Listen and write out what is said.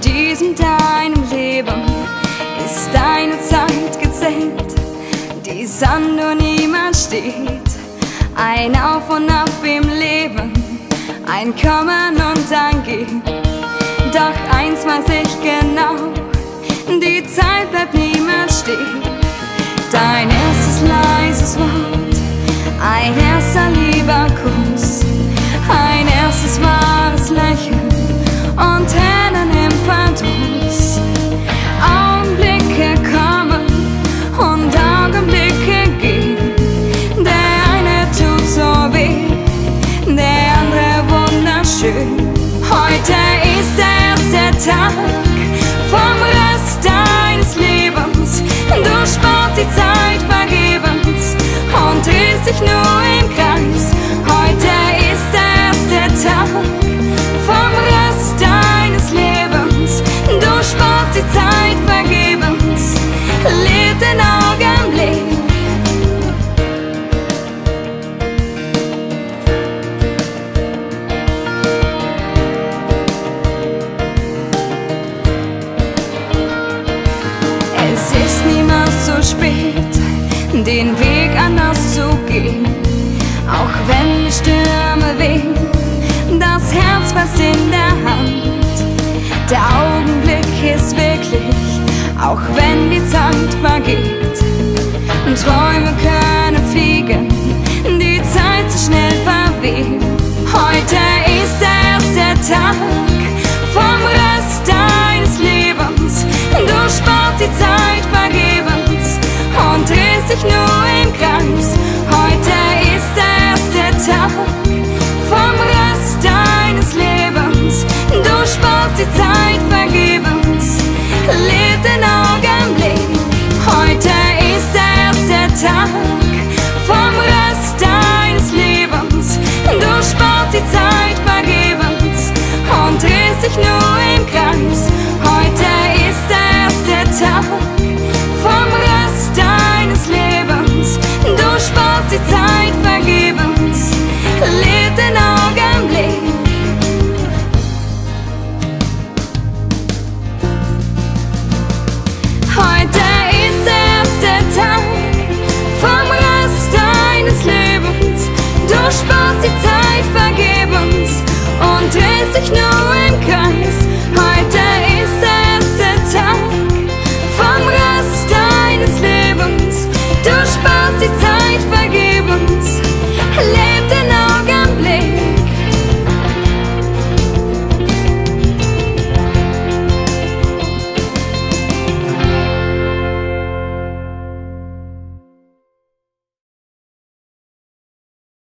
diesem deinem Leben ist deine Zeit gezählt, die an nur niemand steht. Ein Auf und Ab im Leben, ein Kommen und ein Gehen. Doch eins weiß ich genau, die Zeit bleibt niemals stehen. Dein erstes leises Wort, ein erster lieber Kuss, ein erstes wahres Lächeln und Tränen im Verdruss. Augenblicke kommen und Augenblicke gehen. Der eine tut so weh, der andere wunderschön. Heute ist der erste Tag vom Rest deines Lebens. Du sparst die Zeit vergebens und drehst dich nur im Kreis. Heute ist der erste Tag vom Rest deines Lebens. Du sparst die Zeit vergebens, leb den Augenblick. Es ist niemals zu spät, den Weg anders zu gehen. Auch wenn die Stürme wehen, das Herz fest in der Hand. Der Augenblick ist wirklich, auch wenn die Zeit vergeht. Träume können